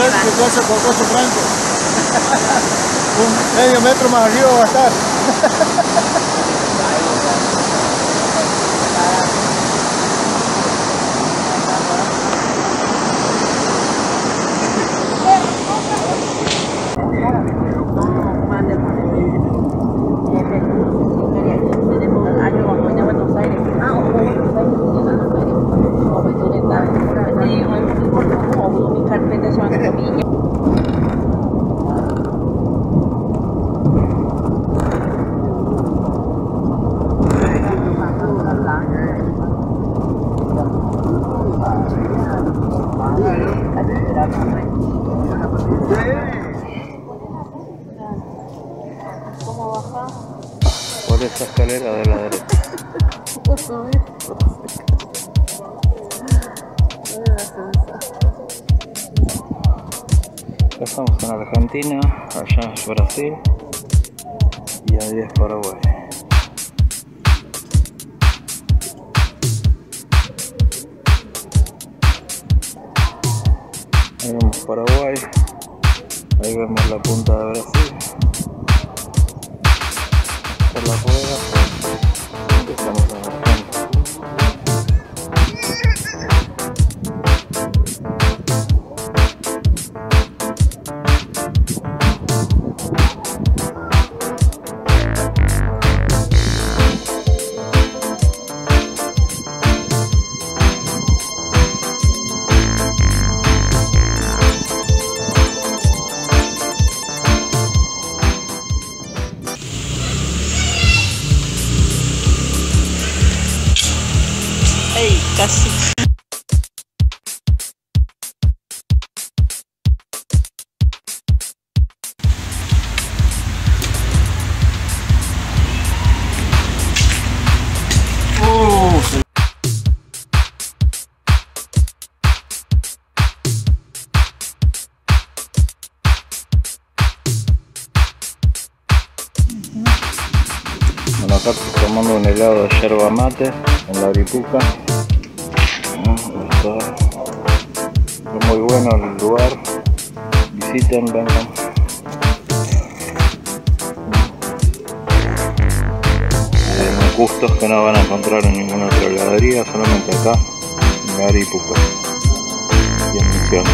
clase con coche franco. Un medio metro más arriba va a estar. ¿Cómo baja? Por esa escalera de la derecha. Acá estamos en Argentina, allá es Brasil y ahí es Paraguay. Ahí vemos Paraguay, ahí vemos la punta de Brasil. Por la rueda, empezamos a Argentina. ¡Ey! Casi. Bueno, acá estoy tomando un helado de yerba mate en la Aripuca. Está muy bueno el lugar, visiten, vengan. Gustos que no van a encontrar en ninguna otra heladería, solamente acá en la Aripuca y en Misiones.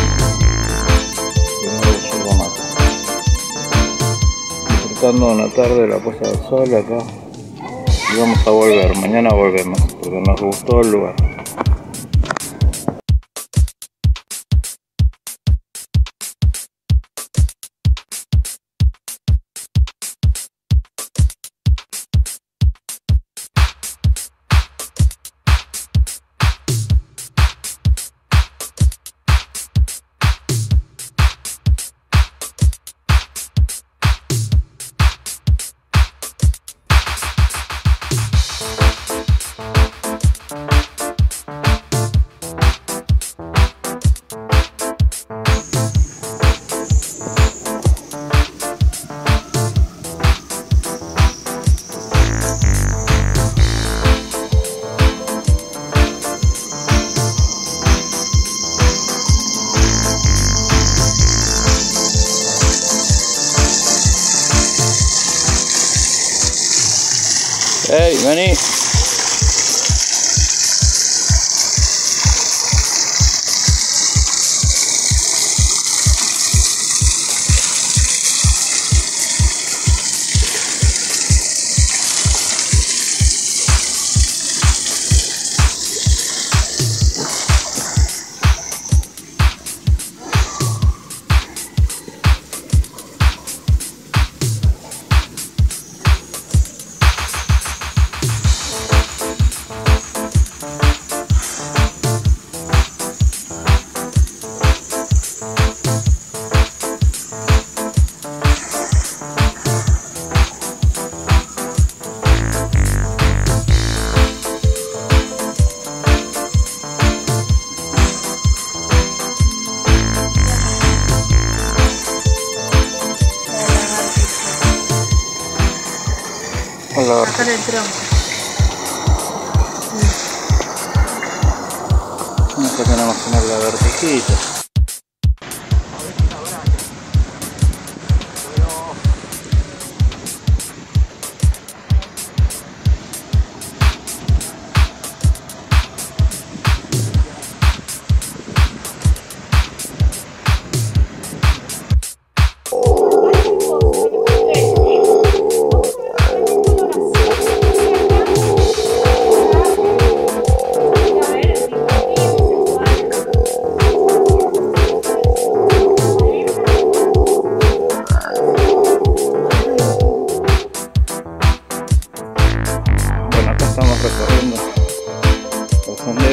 Disfrutando una tarde la puesta del sol acá y vamos a volver, mañana volvemos porque nos gustó el lugar. Hey, vení. Hola. Acá en el tronco. Acá tenemos que tener la vertijita.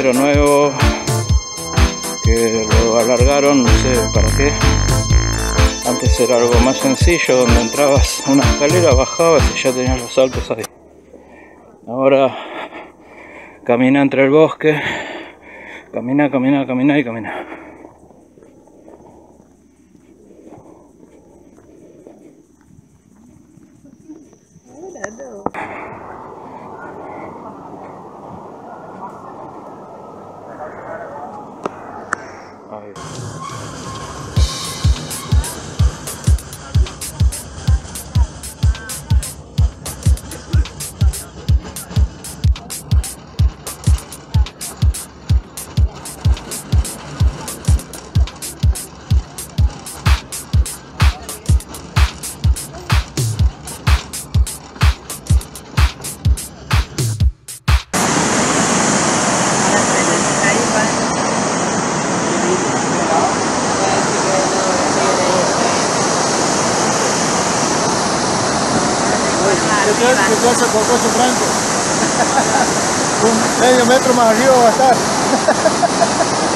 sendero nuevo que lo alargaron, no sé para qué. Antes era algo más sencillo, donde entrabas una escalera, bajabas y ya tenías los saltos ahí. Ahora camina entre el bosque, camina y camina. Ahí. ¿Qué hace Cococho Franco? Un medio metro más arriba va a estar.